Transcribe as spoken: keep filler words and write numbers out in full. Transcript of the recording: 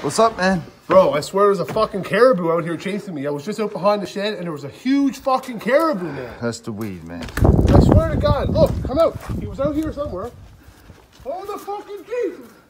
What's up, man? Bro, I swear there's a fucking caribou out here chasing me. I was just out behind the shed and there was a huge fucking caribou, man. That's the weed, man. I swear to God. Look, come out. He was out here somewhere. Oh, the fucking Jesus.